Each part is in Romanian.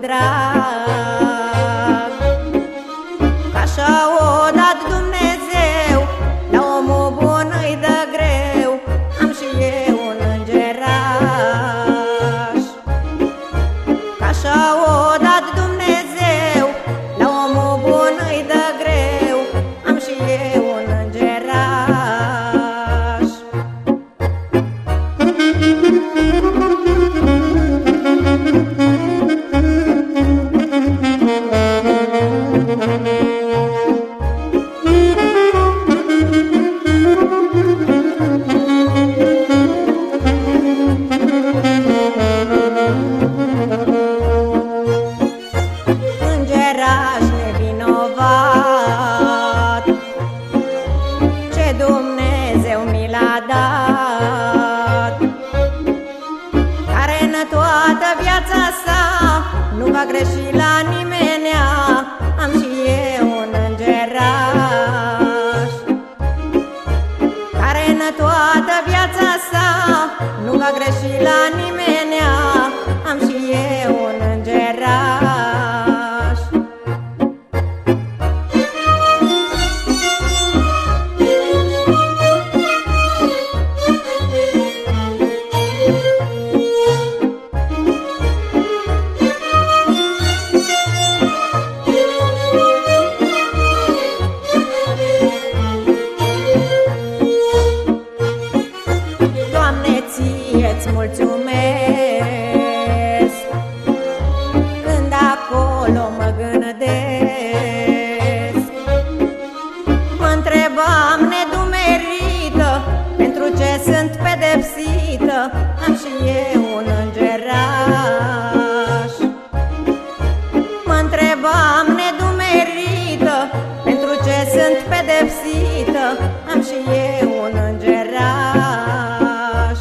drag. Așa o dat Dumnezeu, la omul bun îi dă greu. Am și eu un îngeraș. Așa o dat Dumnezeu, la omul bun îi dă greu. Am și eu un îngeraș. Îngeraș nevinovat, ce Dumnezeu mi l-a dat, care în toată viața sa nu va greși la nimenea. Am și eu un îngeraș, care în toată viața sa nu va greși la nimenea. Am și eu un îngeraș. Doamne, ție-ți mulțumesc când acolo mă gândesc. Mă întrebam nedumerită, pentru ce sunt pedepsită. Am și eu un îngeraș. Mă întrebam nedumerită, pentru ce sunt pedepsită. Am și eu un îngeraș.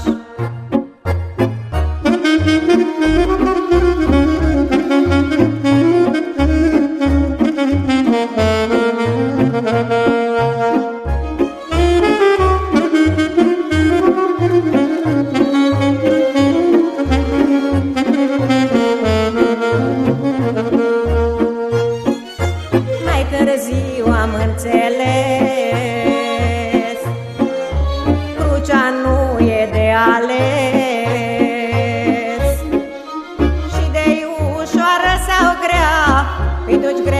Mai târziu am înțeles, crucea nu e de ales. Și de ușoară sau grea, îi duci grea